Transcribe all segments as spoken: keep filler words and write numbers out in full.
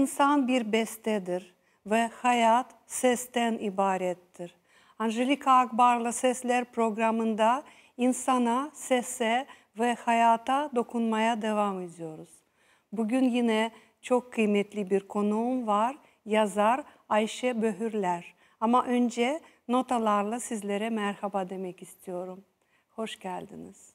insan bir bestedir ve hayat sesten ibarettir. Angelika Akbar'la Sesler programında insana, sese ve hayata dokunmaya devam ediyoruz. Bugün yine çok kıymetli bir konuğum var, yazar Ayşe Böhürler. Ama önce notalarla sizlere merhaba demek istiyorum. Hoş geldiniz.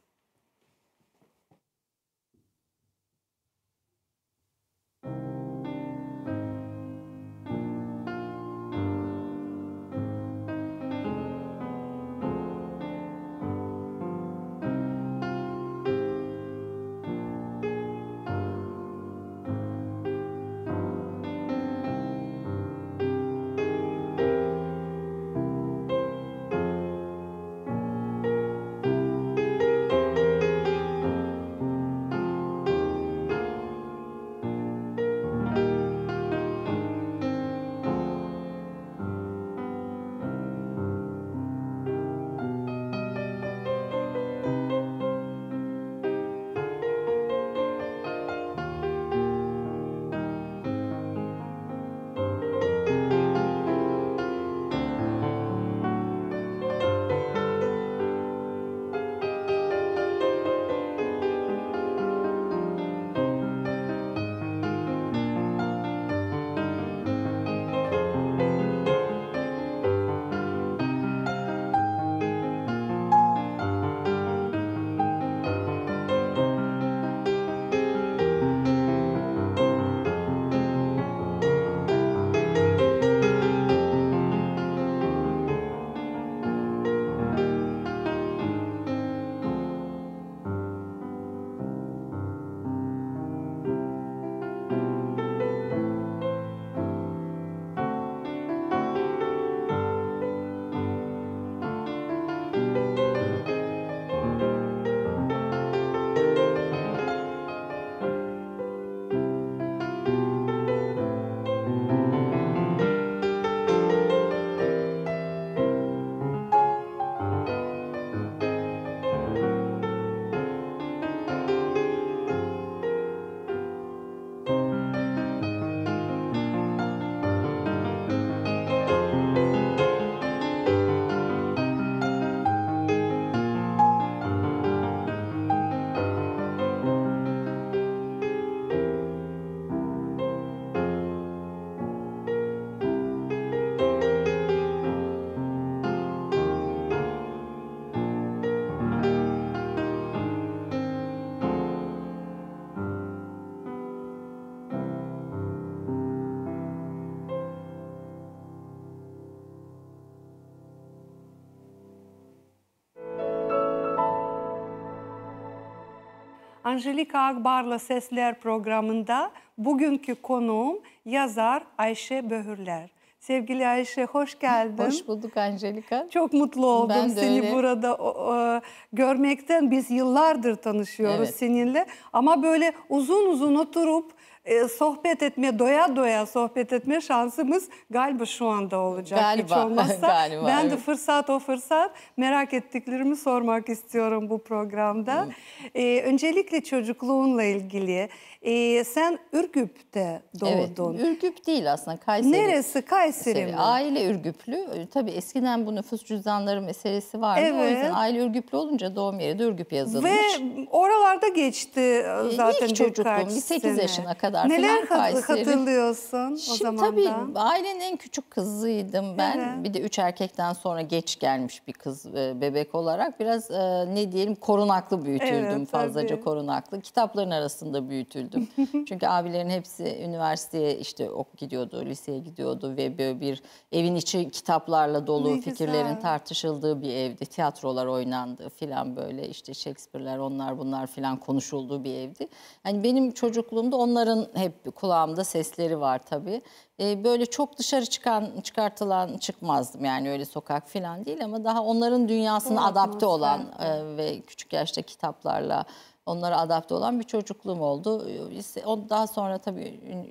Angelika Akbar'la Sesler programında bugünkü konuğum yazar Ayşe Böhürler. Sevgili Ayşe, hoş geldin. Hoş bulduk Angelika. Çok mutlu oldum Ben de seni öyle. burada o, o, görmekten. Biz yıllardır tanışıyoruz Evet. seninle. Ama böyle uzun uzun oturup e, sohbet etme, doya doya sohbet etme şansımız galiba şu anda olacak. Galiba, Hiç olmazsa. galiba, ben de evet. fırsat o fırsat merak ettiklerimi sormak istiyorum bu programda. E, öncelikle çocukluğunla ilgili. E, sen Ürgüp'te doğdun. Evet, Ürgüp değil aslında, Kayseri. Neresi? Kayseri mi? Aile Ürgüplü. Tabii eskiden bu nüfus cüzdanları meselesi vardı. Evet. O yüzden aile Ürgüplü olunca doğum yeri de Ürgüp yazılmış. Ve oralarda geçti zaten İlk çocukluğum, birkaç bir sekiz sene. yaşına kadar Neler falan hat- Kayseri. hatırlıyorsun o Şimdi zamandan? tabii ailenin en küçük kızıydım ben. Evet. Bir de üç erkekten sonra geç gelmiş bir kız e, bebek olarak. Biraz e, ne diyelim korunaklı büyütüldüm, Evet, fazlaca tabii. korunaklı. Kitapların arasında büyütüldüm. Çünkü abilerin hepsi üniversiteye işte ok gidiyordu, liseye gidiyordu ve böyle bir evin içi kitaplarla dolu, Ne fikirlerin güzel. tartışıldığı bir evdi. Tiyatrolar oynandı filan, böyle işte Shakespeare'ler onlar bunlar filan konuşulduğu bir evdi. Yani benim çocukluğumda onların hep kulağımda sesleri var tabii. Ee, böyle çok dışarı çıkan, çıkartılan çıkmazdım yani, öyle sokak filan değil ama daha onların dünyasına O adapte olan atmosferde. e, ve küçük yaşta kitaplarla onlara adapte olan bir çocukluğum oldu. Ee, Daha sonra tabii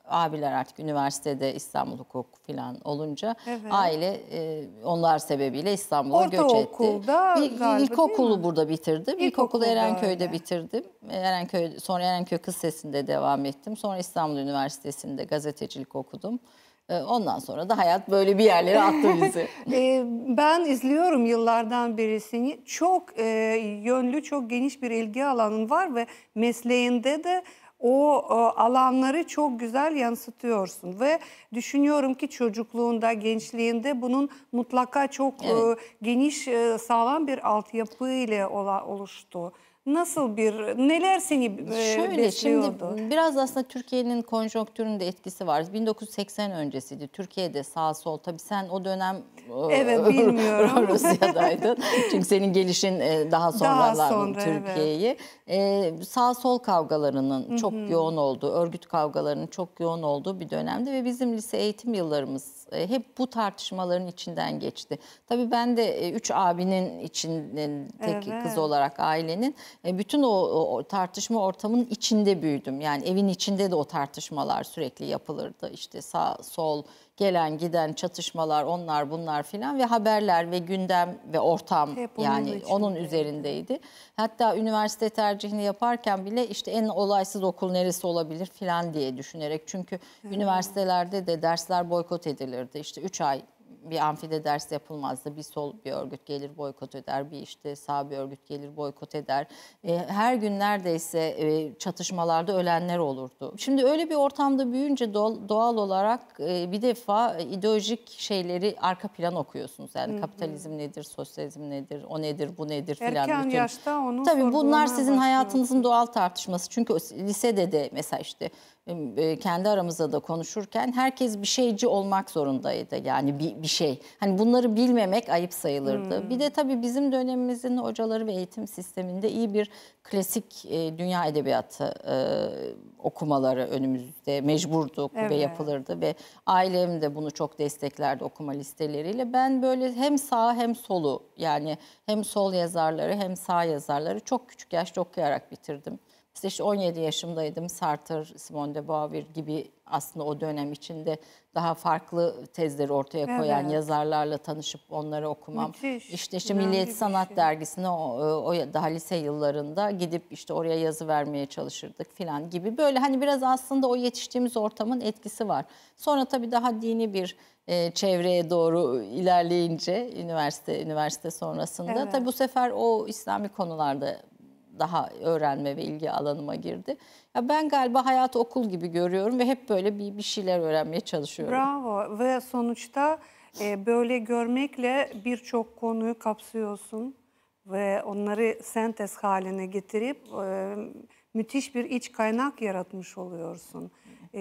abiler artık üniversitede İstanbul Hukuk falan olunca Evet. aile e, onlar sebebiyle İstanbul'a göç etti. Ortaokulda Bir, galiba, ilkokulu değil mi? burada bitirdim. İlkokulu İlkokulda Erenköy'de öyle. bitirdim. Erenköy, sonra Erenköy Kız Sesi'nde devam ettim. Sonra İstanbul Üniversitesi'nde gazetecilik okudum. E, Ondan sonra da hayat böyle bir yerlere attı bizi. E, ben izliyorum yıllardan beri seni. Çok e, yönlü, çok geniş bir ilgi alanın var ve mesleğinde de o e, alanları çok güzel yansıtıyorsun. Ve düşünüyorum ki çocukluğunda, gençliğinde bunun mutlaka çok Evet. e, geniş, e, sağlam bir altyapı ile ola- oluştu. Nasıl bir, neler seni e, Şöyle besliyordu? şimdi biraz aslında Türkiye'nin konjonktüründe etkisi var. bin dokuz yüz seksen öncesiydi. Türkiye'de sağ sol tabii sen o dönem Evet, bilmiyorum. Rusya'daydın. Çünkü senin gelişin e, daha sonralar sonra, Türkiye'yi. E, Sağ sol kavgalarının çok yoğun olduğu, örgüt kavgalarının çok yoğun olduğu bir dönemdi ve bizim lise eğitim yıllarımız e, hep bu tartışmaların içinden geçti. Tabii ben de e, üç abinin içinden tek Evet. kız olarak ailenin e, bütün o, o tartışma ortamının içinde büyüdüm. Yani evin içinde de o tartışmalar sürekli yapılırdı. İşte sağ sol gelen giden çatışmalar onlar bunlar filan ve haberler ve gündem ve ortam Hep onun yani onun içindeydi. üzerindeydi. Hatta üniversite tercihini yaparken bile işte en olaysız okul neresi olabilir filan diye düşünerek. Çünkü üniversitelerde de dersler boykot edilirdi. İşte üç ay bir amfide ders yapılmazdı. Bir sol bir örgüt gelir boykot eder, bir işte sağ bir örgüt gelir boykot eder. E, her gün neredeyse e, çatışmalarda ölenler olurdu. Şimdi öyle bir ortamda büyüyünce doğal, doğal olarak e, bir defa ideolojik şeyleri arka plan okuyorsunuz. Yani kapitalizm nedir, sosyalizm nedir, o nedir, bu nedir filan. Erken bütün. yaşta onu Tabii bunlar sorgulamaya sizin başlıyorsun. hayatınızın doğal tartışması. Çünkü o lisede de mesela işte e, kendi aramızda da konuşurken herkes bir şeyci olmak zorundaydı. Yani bir, bir şey. Hani bunları bilmemek ayıp sayılırdı. Hmm. Bir de tabii bizim dönemimizin hocaları ve eğitim sisteminde iyi bir klasik e, dünya edebiyatı e, okumaları önümüzde mecburduk ve Evet. yapılırdı ve ailem de bunu çok desteklerdi okuma listeleriyle. Ben böyle hem sağ hem solu yani hem sol yazarları hem sağ yazarları çok küçük yaşta okuyarak bitirdim. İşte, işte on yedi yaşımdaydım. Sartre, Simone de Beauvoir gibi aslında o dönem içinde daha farklı tezleri ortaya koyan Evet. yazarlarla tanışıp onları okumam. Müthiş, İşte işte önemli Milliyet bir Sanat şey. Dergisi'ne o, o daha lise yıllarında gidip işte oraya yazı vermeye çalışırdık filan gibi. Böyle hani biraz aslında o yetiştiğimiz ortamın etkisi var. Sonra tabii daha dini bir e, çevreye doğru ilerleyince üniversite üniversite sonrasında Evet. tabii bu sefer o İslami konularda daha öğrenme ve ilgi alanıma girdi. Ya ben galiba hayatı okul gibi görüyorum ve hep böyle bir, bir şeyler öğrenmeye çalışıyorum. Bravo ve sonuçta e, böyle görmekle birçok konuyu kapsıyorsun ve onları sentez haline getirip e, müthiş bir iç kaynak yaratmış oluyorsun. E,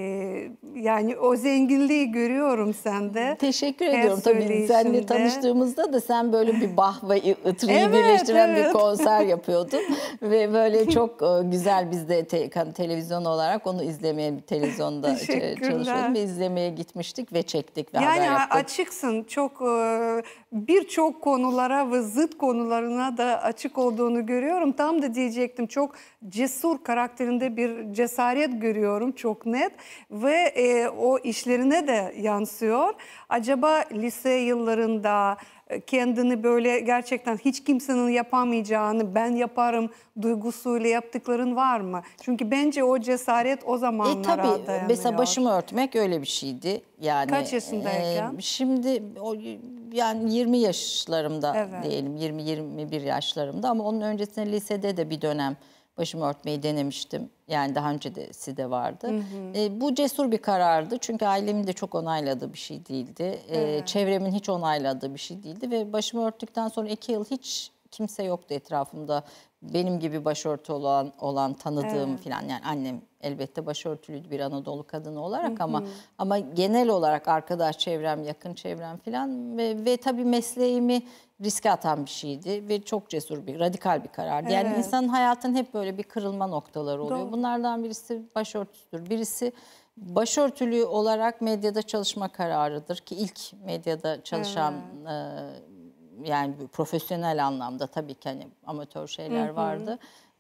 yani o zenginliği görüyorum sende. Teşekkür Her ediyorum. Tabii seninle söyleyişinde. tanıştığımızda da sen böyle bir Bach ve Itri'yi Evet, birleştiren bir evet. konser yapıyordun. Ve böyle çok e, güzel biz de te- televizyon olarak onu izlemeye televizyonda ç- Teşekkürler. çalışıyordum ve izlemeye gitmiştik ve çektik ve Yani haber yaptık. açıksın, çok e, birçok konulara ve zıt konularına da açık olduğunu görüyorum. Tam da diyecektim, çok cesur karakterinde bir cesaret görüyorum, çok net ve e, o işlerine de yansıyor. Acaba lise yıllarında e, kendini böyle gerçekten hiç kimsenin yapamayacağını ben yaparım duygusuyla yaptıkların var mı? Çünkü bence o cesaret o E zamanlara tabii dayanıyor. mesela başımı örtmek öyle bir şeydi. Yani Kaç yaşındayken? e, şimdi o yani yirmi yaşlarımda Evet. diyelim yirmi yirmi bir yaşlarımda ama onun öncesinde lisede de bir dönem başımı örtmeyi denemiştim. Yani daha öncesi de vardı. Hı hı. E, bu cesur bir karardı. Çünkü ailemin de çok onayladığı bir şey değildi. E, Evet. Çevremin hiç onayladığı bir şey değildi ve başımı örttükten sonra iki yıl hiç kimse yoktu etrafımda. Benim gibi başörtü olan olan tanıdığım Evet. falan yani annem elbette başörtülüydü bir Anadolu kadını olarak ama ama genel olarak arkadaş çevrem, yakın çevrem falan ve, ve tabii mesleğimi riske atan bir şeydi ve çok cesur bir, radikal bir karardı. Yani Evet. insanın hayatın hep böyle bir kırılma noktaları oluyor. Doğru. Bunlardan birisi başörtüsüdür. Birisi başörtülü olarak medyada çalışma kararıdır ki ilk medyada çalışan e, yani profesyonel anlamda tabii ki hani amatör şeyler vardı.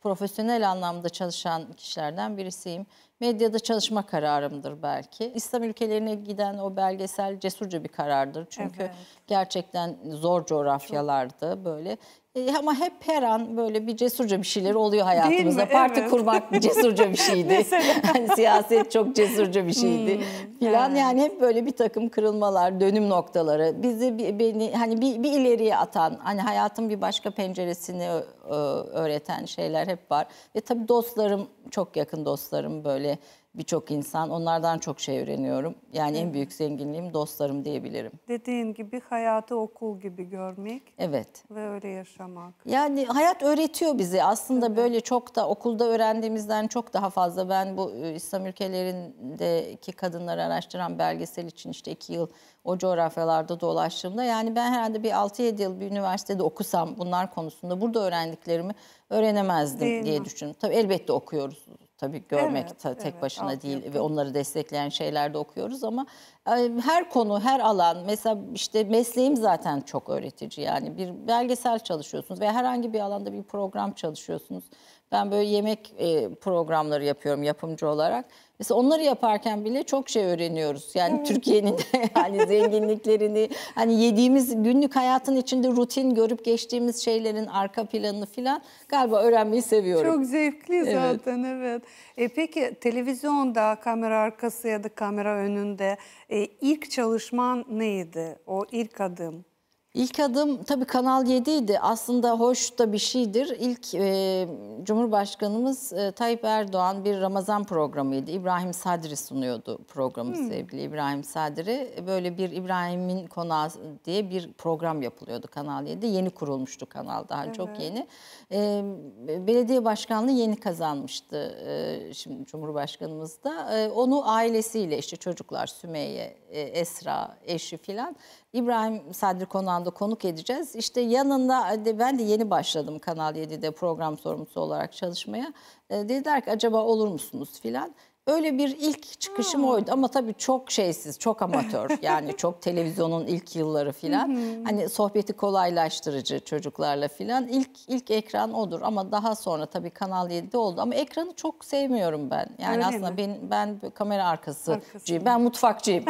profesyonel anlamda çalışan kişilerden birisiyim. Medyada çalışma kararımdır belki. İslam ülkelerine giden o belgesel cesurca bir karardır. Çünkü Evet. gerçekten zor coğrafyalardı böyle. E, ama hep her an böyle bir cesurca bir şeyler oluyor hayatımızda. mi? Parti Evet. kurmak cesurca bir şeydi. Yani siyaset çok cesurca bir şeydi Hmm, filan. evet. Yani hep böyle bir takım kırılmalar, dönüm noktaları, bizi bir- beni hani bir, bir ileriye atan, hani hayatın bir başka penceresini ö- ö- öğreten şeyler hep var. Ve tabii dostlarım, çok yakın dostlarım böyle birçok insan. Onlardan çok şey öğreniyorum. Yani en büyük zenginliğim dostlarım diyebilirim. Dediğin gibi hayatı okul gibi görmek Evet. ve öyle yaşamak. Yani hayat öğretiyor bizi. Aslında böyle çok da okulda öğrendiğimizden çok daha fazla. Ben bu e, İslam ülkelerindeki kadınları araştıran belgesel için işte iki yıl o coğrafyalarda dolaştığımda, yani ben herhalde bir altı yedi yıl bir üniversitede okusam bunlar konusunda burada öğrendiklerimi öğrenemezdim Değil diye mi? düşündüm. Tabii elbette okuyoruz. Tabii görmek Evet, ta- tek evet, başına değil ve altyapı. onları destekleyen şeyler de okuyoruz ama e, her konu, her alan, mesela işte mesleğim zaten çok öğretici. Yani bir belgesel çalışıyorsunuz veya herhangi bir alanda bir program çalışıyorsunuz. Ben böyle yemek e, programları yapıyorum yapımcı olarak. Mesela onları yaparken bile çok şey öğreniyoruz. Yani Türkiye'nin de hani zenginliklerini, hani yediğimiz günlük hayatın içinde rutin görüp geçtiğimiz şeylerin arka planını filan galiba öğrenmeyi seviyorum. Çok zevkli Evet. zaten, evet. E, peki televizyonda, kamera arkası ya da kamera önünde e, ilk çalışman neydi? O ilk adım. İlk adım tabii Kanal yediydi. Aslında hoş da bir şeydir. İlk e, Cumhurbaşkanımız e, Tayyip Erdoğan bir Ramazan programıydı. İbrahim Sadri sunuyordu programı, sevgili İbrahim Sadri. Böyle bir İbrahim'in Konağı diye bir program yapılıyordu Kanal yedi. Yeni kurulmuştu kanal, daha çok Evet. yeni. E, belediye başkanlığı yeni kazanmıştı e, şimdi Cumhurbaşkanımız da. E, onu ailesiyle, işte çocuklar Sümeyye, e, Esra, eşi filan, İbrahim Sadri Konağı'nda konuk edeceğiz. İşte yanında ben de yeni başladım Kanal yedide program sorumlusu olarak çalışmaya. E, dediler ki acaba olur musunuz filan. Öyle bir ilk çıkışım oydu ama tabii çok şeysiz, çok amatör. Yani çok televizyonun ilk yılları filan. Hani sohbeti kolaylaştırıcı çocuklarla filan. İlk ilk ekran odur ama daha sonra tabii Kanal yedide oldu. Ama ekranı çok sevmiyorum ben. Yani Öyle aslında mi? ben ben kamera arkasıcıyım. Arkası. Ben mutfakçıyım.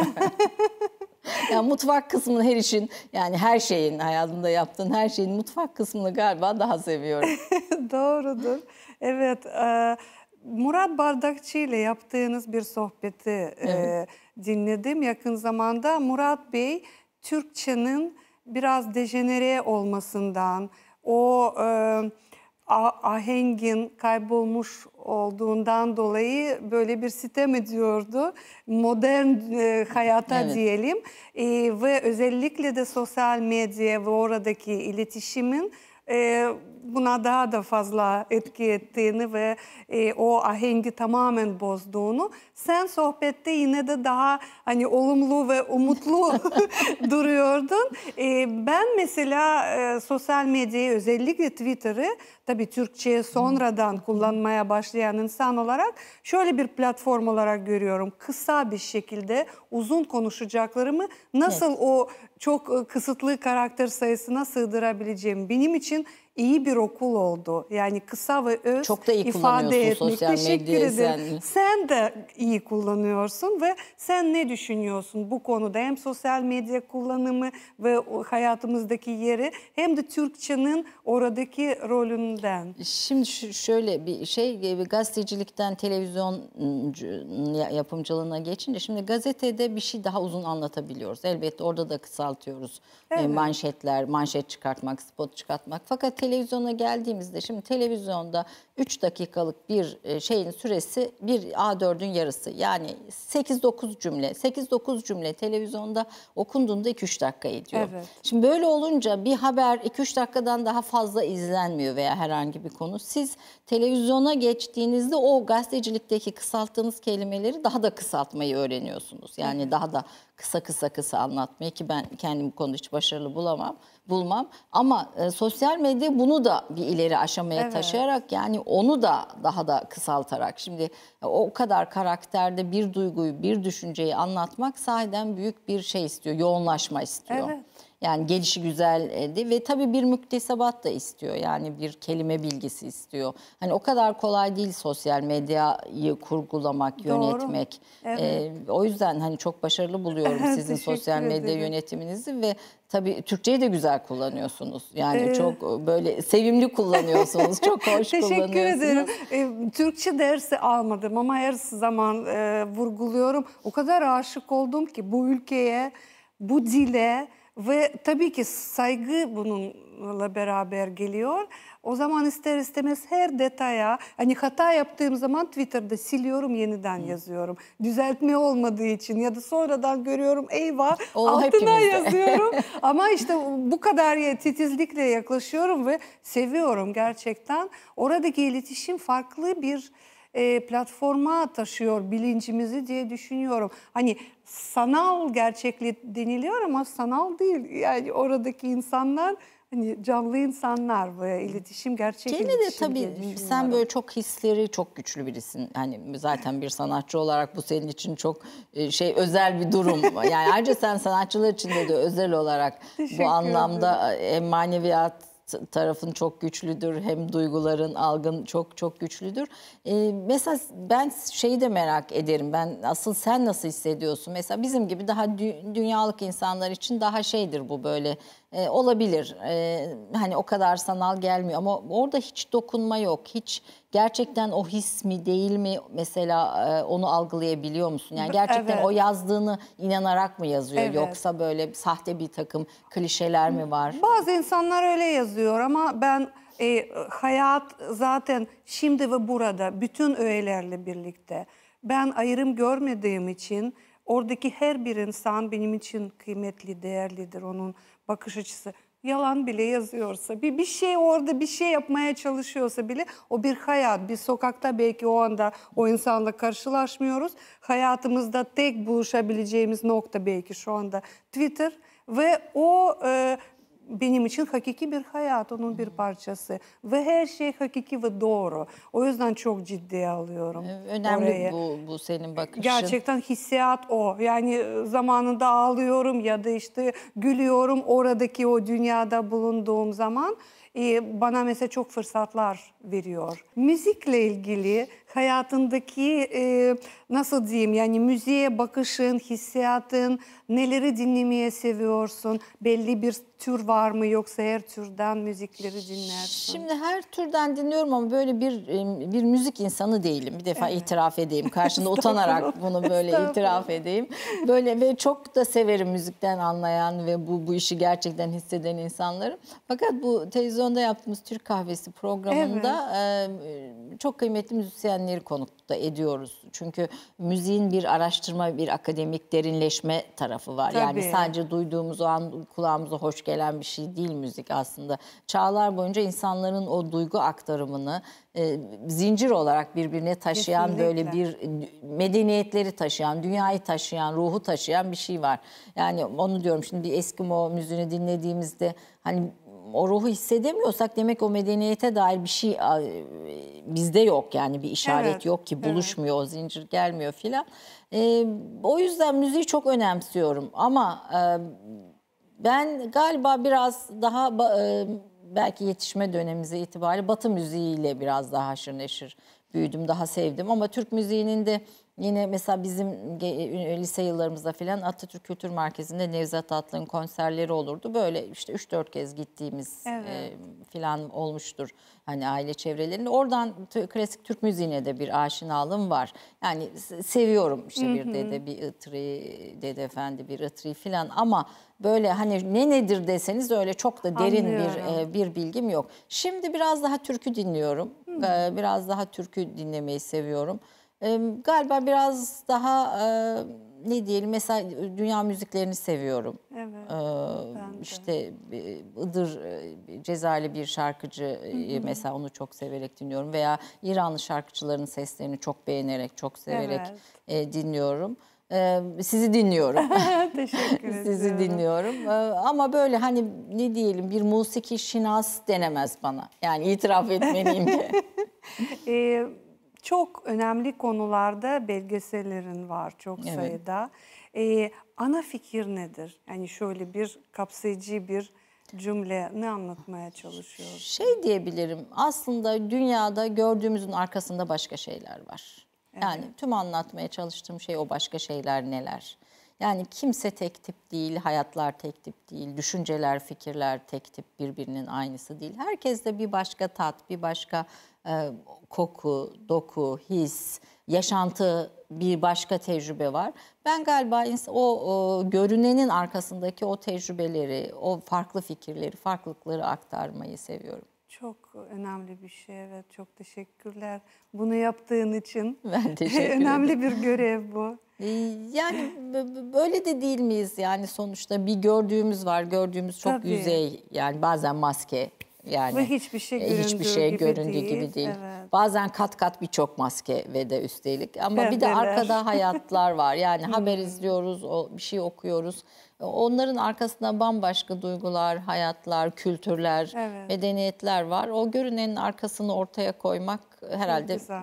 Yani mutfak kısmını, her işin, yani her şeyin, hayatımda yaptığın her şeyin mutfak kısmını galiba daha seviyorum. Doğrudur. Evet, e, Murat Bardakçı ile yaptığınız bir sohbeti e, Evet. dinledim yakın zamanda. Murat Bey, Türkçenin biraz dejenere olmasından, o e, a- ahengin kaybolmuş olduğundan dolayı böyle bir sitem ediyordu. Modern e, hayata Evet. diyelim. E, ve özellikle de sosyal medya ve oradaki iletişimin e, buna daha da fazla etki ettiğini ve e, o ahengi tamamen bozduğunu, sen sohbette yine de daha hani olumlu ve umutlu duruyordun. E, ben mesela e, sosyal medyayı, özellikle Twitter'ı, tabii Türkçe'ye sonradan kullanmaya başlayan insan olarak şöyle bir platform olarak görüyorum. Kısa bir şekilde uzun konuşacaklarımı nasıl Evet. o çok e, kısıtlı karakter sayısına sığdırabileceğim benim için iyi bir okul oldu. Yani kısa ve öz Çok da iyi ifade kullanıyorsun etmek. sosyal Teşekkür medyayı ederim. sen. Sen de iyi kullanıyorsun ve sen ne düşünüyorsun bu konuda? Hem sosyal medya kullanımı ve o hayatımızdaki yeri, hem de Türkçenin oradaki rolünden. Şimdi şu- şöyle bir şey, e, gazetecilikten televizyon ıı, ya- yapımcılığına geçince, şimdi gazetede bir şey daha uzun anlatabiliyoruz. Elbette orada da kısaltıyoruz. E, Evet. manşetler, manşet çıkartmak, spot çıkartmak. Fakat televizyona geldiğimizde, şimdi televizyonda üç dakikalık bir e, şeyin süresi bir A dördün yarısı. Yani sekiz dokuz cümle. sekiz dokuz cümle televizyonda okunduğunda iki üç dakika ediyor. Evet. Şimdi böyle olunca bir haber iki üç dakikadan daha fazla izlenmiyor veya herhangi bir konu. Siz televizyona geçtiğinizde o gazetecilikteki kısalttığınız kelimeleri daha da kısaltmayı öğreniyorsunuz. Yani Evet. daha da kısa kısa kısa anlatmayı, ki ben kendim bu konuda hiç başarılı bulamam, bulmam. Ama e, sosyal medya bunu da bir ileri aşamaya Evet. taşıyarak, yani onu da daha da kısaltarak, şimdi e, o kadar karakterde bir duyguyu, bir düşünceyi anlatmak sahiden büyük bir şey istiyor, yoğunlaşma istiyor. Evet. Yani gelişi güzeldi ve tabii bir müktesebat da istiyor. Yani bir kelime bilgisi istiyor. Hani o kadar kolay değil sosyal medyayı kurgulamak, Doğru. yönetmek. Evet. Ee, o yüzden hani çok başarılı buluyorum sizin Teşekkür sosyal medya ederim. yönetiminizi ve tabii Türkçeyi de güzel kullanıyorsunuz. Yani Ee, çok böyle sevimli kullanıyorsunuz, çok hoş Teşekkür ederim. kullanıyorsunuz. Ee, Türkçe dersi almadım ama her zaman e, vurguluyorum. O kadar aşık oldum ki bu ülkeye, bu dile ve tabii ki saygı bununla beraber geliyor. O zaman ister istemez her detaya, hani hata yaptığım zaman Twitter'da siliyorum, yeniden yazıyorum. Düzeltme olmadığı için ya da sonradan görüyorum, eyvah, O altına hepimizde. yazıyorum. Ama işte bu kadar ya- titizlikle yaklaşıyorum ve seviyorum gerçekten. Oradaki iletişim farklı bir e, platforma taşıyor bilincimizi diye düşünüyorum. Hani sanal gerçeklik deniliyor ama sanal değil. Yani oradaki insanlar hani canlı insanlar ve iletişim gerçek Gene de iletişim diye tabii sen düşünüyorum. böyle çok hisleri çok güçlü birisin. Hani zaten bir sanatçı olarak bu senin için çok e, şey özel bir durum. Yani ayrıca sen sanatçılar içinde de özel olarak Teşekkür bu anlamda ederim. hem maneviyat tarafın çok güçlüdür hem duyguların, algın çok çok güçlüdür. Ee, mesela ben şeyi de merak ederim. Ben asıl sen nasıl hissediyorsun? Mesela bizim gibi daha dü- dünyalık insanlar için daha şeydir bu böyle e, olabilir. E, hani o kadar sanal gelmiyor ama orada hiç dokunma yok. Hiç gerçekten o his mi değil mi mesela e, onu algılayabiliyor musun? Yani gerçekten Evet. o yazdığını inanarak mı yazıyor Evet. yoksa böyle sahte bir takım klişeler mi var? Bazı insanlar öyle yazıyor ama ben e, hayat zaten şimdi ve burada bütün öğelerle birlikte. Ben ayrım görmediğim için oradaki her bir insan benim için kıymetli, değerlidir. Onun bakış açısı. Yalan bile yazıyorsa, bir, bir şey orada bir şey yapmaya çalışıyorsa bile o bir hayat. Bir sokakta belki o anda o insanla karşılaşmıyoruz. Hayatımızda tek buluşabileceğimiz nokta belki şu anda Twitter. Ve o e, benim için hakiki bir hayat, onun bir parçası. Ve her şey hakiki ve doğru. O yüzden çok ciddiye alıyorum Önemli orayı. bu bu senin bakışın. Gerçekten hissiyat o. Yani e, zamanında ağlıyorum ya da işte gülüyorum oradaki o dünyada bulunduğum zaman. E, bana mesela çok fırsatlar veriyor. Müzikle ilgili hayatındaki e, nasıl diyeyim yani müziğe bakışın, hissiyatın, neleri dinlemeye seviyorsun? Belli bir tür var mı yoksa her türden müzikleri dinlersin? Şimdi her türden dinliyorum ama böyle bir bir müzik insanı değilim. Bir defa Evet. itiraf edeyim. Karşında utanarak bunu böyle itiraf Estağfurullah. edeyim. Böyle ve çok da severim müzikten anlayan ve bu bu işi gerçekten hisseden insanları. Fakat bu televizyonda yaptığımız Türk Kahvesi programında e, çok kıymetli müzisyenleri konuk da ediyoruz. Çünkü müziğin bir araştırma, bir akademik derinleşme tarafı var. Yani Tabii. sadece duyduğumuz o an kulağımıza hoş gelen bir şey değil müzik aslında. Çağlar boyunca insanların o duygu aktarımını e, zincir olarak birbirine taşıyan Kesinlikle. böyle bir medeniyetleri taşıyan, dünyayı taşıyan, ruhu taşıyan bir şey var. Yani onu diyorum şimdi bir Eskimo müziğini dinlediğimizde hani o ruhu hissedemiyorsak demek o medeniyete dair bir şey bizde yok yani bir işaret Evet, yok ki evet. buluşmuyor o zincir gelmiyor filan. E, o yüzden müziği çok önemsiyorum ama e, ben galiba biraz daha e, belki yetişme dönemimize itibariyle Batı müziğiyle biraz daha haşır neşir büyüdüm, daha sevdim ama Türk müziğinin de yine mesela bizim lise yıllarımızda filan Atatürk Kültür Merkezi'nde Nevzat Atlı'nın konserleri olurdu. Böyle işte üç dört kez gittiğimiz Evet. e, filan olmuştur hani aile çevrelerinde. Oradan klasik Türk müziğine de bir aşinalığım var. Yani seviyorum işte bir dede, bir ıtri, dede efendi, bir ıtri filan ama böyle hani ne nedir deseniz öyle çok da derin Anlıyorum. bir e, bir bilgim yok. Şimdi biraz daha türkü dinliyorum. E, biraz daha türkü dinlemeyi seviyorum. E, galiba biraz daha e, ne diyelim mesela dünya müziklerini seviyorum. Evet. E, Ben de. işte e, Iğdır e, Cezayirli bir şarkıcı e, mesela onu çok severek dinliyorum veya İranlı şarkıcıların seslerini çok beğenerek, çok severek Evet. e, dinliyorum. E, sizi dinliyorum. Teşekkür Sizi ediyorum. dinliyorum. Ee, Ama böyle hani ne diyelim bir musiki şinas denemez bana. Yani itiraf etmeliyim ki. Ee, çok önemli konularda belgesellerin var çok Evet. sayıda. E, ana fikir nedir? Yani şöyle bir kapsayıcı bir cümle ne anlatmaya çalışıyor? Şey diyebilirim, aslında dünyada gördüğümüzün arkasında başka şeyler var. Yani tüm anlatmaya çalıştığım şey o başka şeyler neler? Yani kimse tek tip değil, hayatlar tek tip değil, düşünceler, fikirler tek tip birbirinin aynısı değil. Herkeste bir başka tat, bir başka e, koku, doku, his, yaşantı, bir başka tecrübe var. Ben galiba o, o görünenin arkasındaki o tecrübeleri, o farklı fikirleri, farklılıkları aktarmayı seviyorum. Çok önemli bir şey, evet. Çok teşekkürler bunu yaptığın için. Ben teşekkür ederim. Önemli bir görev bu. Yani böyle de değil miyiz? Yani sonuçta bir gördüğümüz var, gördüğümüz çok Tabii. yüzey, yani bazen maske. Yani Ve hiçbir şey göründüğü hiçbir şey gibi göründüğü değil. gibi değil. Evet. Bazen kat kat birçok maske ve de üstelik. Ama bir de Perdeler. arkada hayatlar var. Yani haber izliyoruz, o bir şey okuyoruz. Onların arkasında bambaşka duygular, hayatlar, kültürler, Evet. medeniyetler var. O görünenin arkasını ortaya koymak herhalde güzel.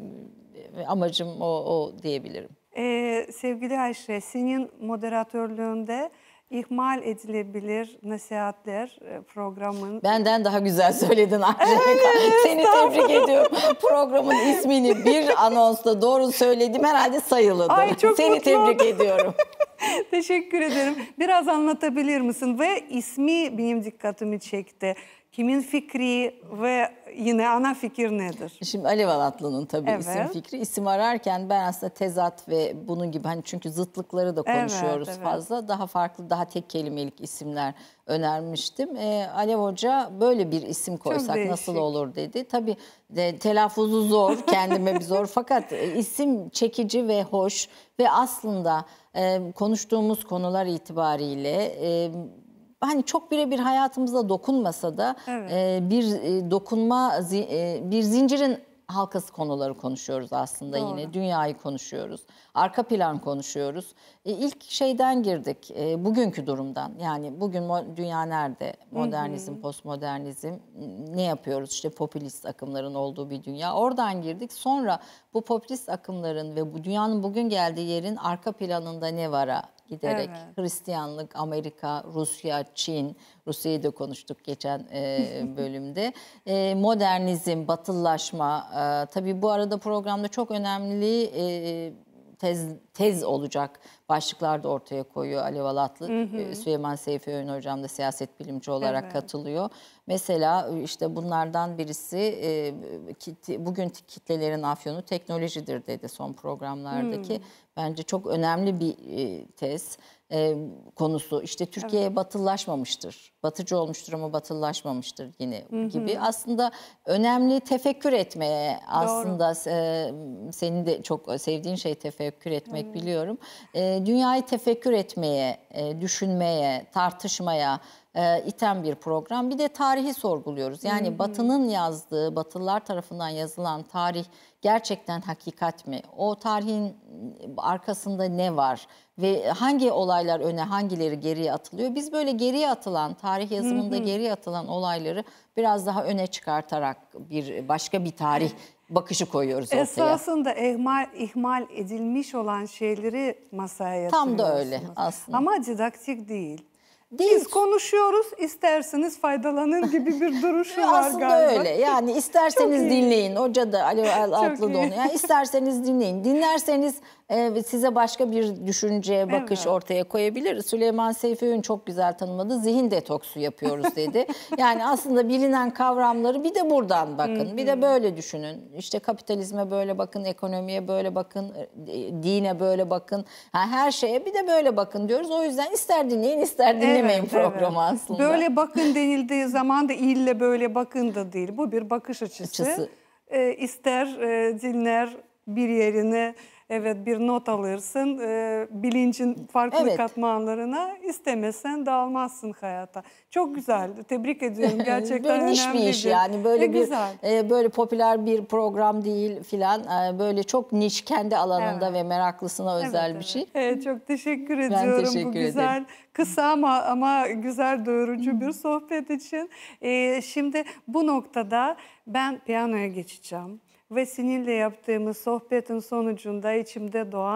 e, amacım o, o diyebilirim. Ee, sevgili Ayşe, senin moderatörlüğünde ihmal edilebilir nasihatler e, programın. Benden daha güzel söyledin Ayşe. Seni tebrik ediyorum. Programın ismini bir anonsla doğru söyledim, herhalde sayılıdır. Ay, çok Seni mutlu tebrik oldum. ediyorum. Teşekkür ederim. Biraz anlatabilir misin? Ve ismi benim dikkatimi çekti. Kimin fikri ve yine ana fikir nedir? Şimdi Alev Alatlı'nın tabii Evet. isim fikri. İsim ararken ben aslında tezat ve bunun gibi, hani çünkü zıtlıkları da konuşuyoruz Evet, evet. fazla. Daha farklı, daha tek kelimelik isimler önermiştim. Ee, Alev Hoca böyle bir isim koysak değişik. nasıl olur dedi. Tabii de, telaffuzu zor, kendime bir zor. Fakat e, isim çekici ve hoş ve aslında e, konuştuğumuz konular itibariyle E, hani çok birebir hayatımıza dokunmasa da Evet. e, bir e, dokunma, zi- e, bir zincirin halkası konuları konuşuyoruz aslında. Doğru. Yine dünyayı konuşuyoruz, arka plan konuşuyoruz. E, ilk şeyden girdik, e, bugünkü durumdan. Yani bugün mo- dünya nerede? Modernizm, postmodernizm, m- ne yapıyoruz? İşte popülist akımların olduğu bir dünya. Oradan girdik. Sonra bu popülist akımların ve bu dünyanın bugün geldiği yerin arka planında ne vara giderek, Evet. Hristiyanlık, Amerika, Rusya, Çin, Rusya'yı da konuştuk geçen e, bölümde. E, modernizm, batılılaşma, e, tabii bu arada programda çok önemli e, tez, tez olacak başlıklar da ortaya koyuyor Alev Alatlı. E, Süleyman Seyfi Öğün hocam da siyaset bilimci olarak Evet. katılıyor. Mesela işte bunlardan birisi e, kit- bugün kitlelerin afyonu teknolojidir dedi son programlardaki. Bence çok önemli bir e, tez e, konusu. İşte Türkiye batılılaşmamıştır. Batıcı olmuştur ama batılılaşmamıştır yine gibi. Aslında önemli tefekkür etmeye, aslında e, senin de çok sevdiğin şey tefekkür etmek biliyorum. E, dünyayı tefekkür etmeye, e, düşünmeye, tartışmaya e, iten bir program. Bir de tarihi sorguluyoruz. Yani Batı'nın yazdığı, Batılılar tarafından yazılan tarih gerçekten hakikat mi? O tarihin arkasında ne var? Ve hangi olaylar öne, hangileri geriye atılıyor? Biz böyle geriye atılan, tarih yazımında geriye atılan olayları biraz daha öne çıkartarak bir başka bir tarih bakışı koyuyoruz ortaya. Esasında ihmal, ihmal edilmiş olan şeyleri masaya Tam yatırıyorsunuz. da öyle aslında. Ama didaktik değil. Değil. Biz konuşuyoruz, isterseniz faydalanın gibi bir duruşu var Aslında galiba. öyle. Yani isterseniz Çok iyi. dinleyin. Hoca da Ali Atlı da iyi. onu. Yani isterseniz dinleyin. Dinlerseniz e, size başka bir düşünce, bakış Evet. ortaya koyabilir. Süleyman Seyfi Öğün çok güzel tanımladı. Zihin detoksu yapıyoruz dedi. Yani aslında bilinen kavramları bir de buradan bakın. Bir de böyle düşünün. İşte kapitalizme böyle bakın, ekonomiye böyle bakın, e, dine böyle bakın. Ha, her şeye bir de böyle bakın diyoruz. O yüzden ister dinleyin, ister dinlemeyin Evet, programı evet. aslında. Böyle bakın denildiği zaman da ille böyle bakın da değil. Bu bir bakış açısı. Açısı. Ee, ister e, dinler bir yerine, evet, bir not alırsın. E, bilincin farklı Evet. katmanlarına, istemezsen dağılmazsın hayata. Çok güzel. Tebrik ediyorum. Gerçekten böyle niş önemli bir iş yani, böyle Ve bir güzel. e, böyle popüler bir program değil filan, e, böyle çok niş, kendi alanında Evet. ve meraklısına özel Evet, bir şey. evet. Evet, çok teşekkür ediyorum teşekkür bu ederim. güzel, kısa ama ama güzel, doyurucu bir sohbet için. Ee, şimdi bu noktada ben piyanoya geçeceğim ve seninle yaptığımız sohbetin sonucunda içimde doğan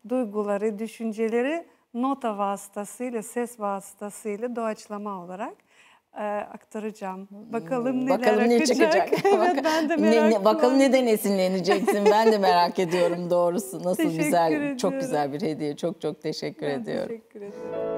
duyguları, düşünceleri nota vasıtasıyla, ses vasıtasıyla doğaçlama olarak e, aktaracağım. Bakalım neler Bakalım ne akacak. çıkacak. Evet, ben de Ne- ne- meraklı. bakalım neden esinleneceksin. Ben de merak ediyorum doğrusu. Nasıl Teşekkür güzel, ediyorum. çok güzel bir hediye. Çok çok teşekkür Ben ediyorum. teşekkür ederim.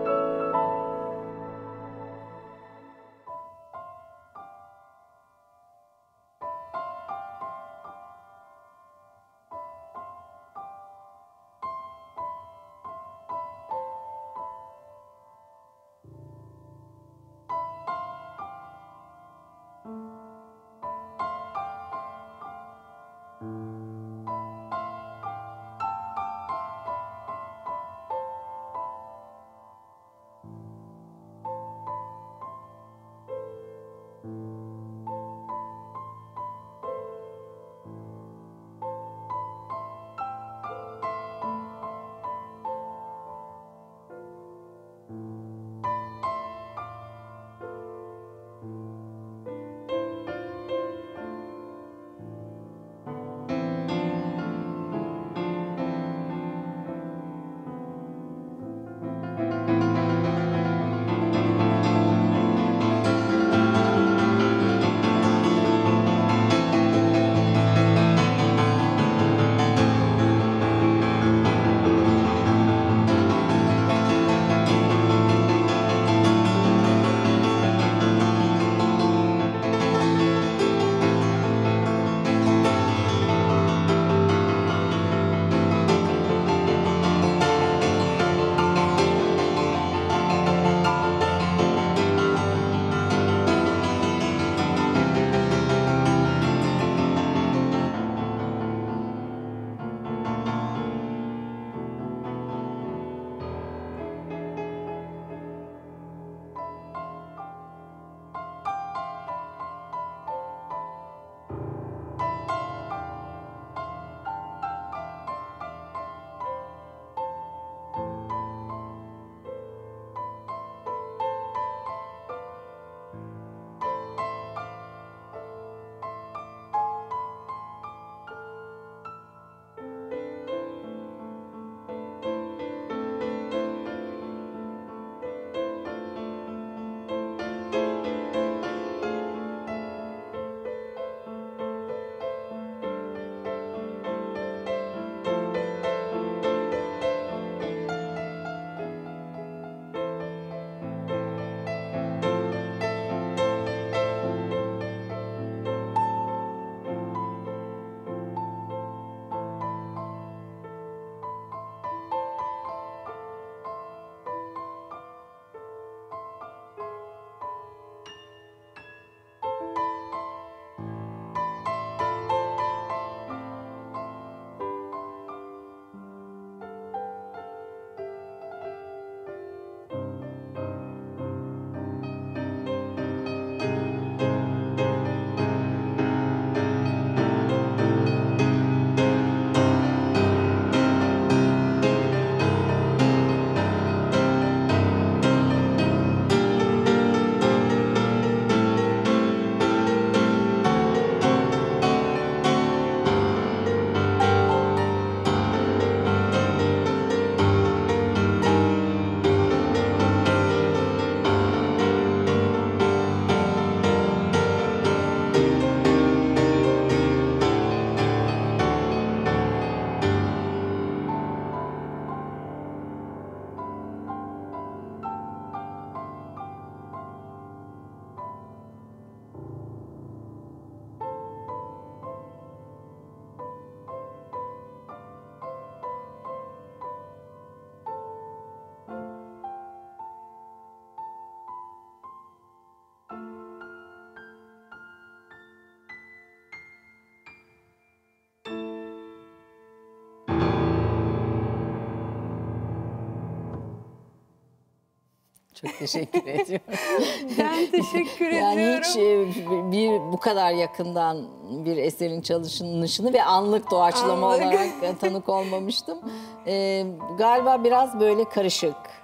Çok teşekkür ediyorum. Ben teşekkür Yani ediyorum. hiç e, bir bu kadar yakından bir eserin çalışılışını ve anlık doğaçlama Anlık. olarak tanık olmamıştım. Ee, galiba biraz böyle karışık.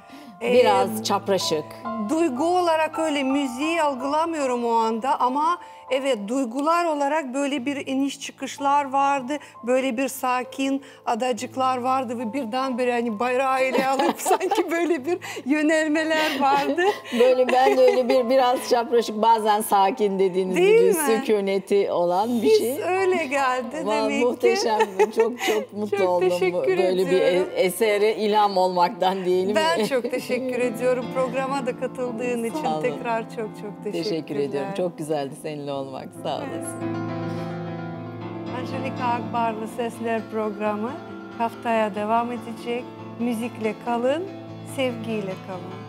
Biraz çapraşık. Duygu olarak öyle müziği algılamıyorum o anda ama evet duygular olarak böyle bir iniş çıkışlar vardı. Böyle bir sakin adacıklar vardı ve birdenbire hani bayrağı ele alıp sanki böyle bir yönelmeler vardı. Böyle ben de öyle bir biraz çapraşık bazen sakin dediğiniz Değil gibi mi? sükuneti olan bir Biz şey. öyle geldi Vallahi demek ki. muhteşem. Çok çok mutlu Çok oldum. teşekkür Böyle bir ediyorum. e- esere ilham olmaktan diyelim. Ben çok teşekkür ediyorum programa da katıldığın için olun. tekrar çok çok teşekkürler. Teşekkür ediyorum. Çok güzeldi seninle olmak. Sağ olasın. Angelika Akbarlı Sesler programı haftaya devam edecek. Müzikle kalın, sevgiyle kalın.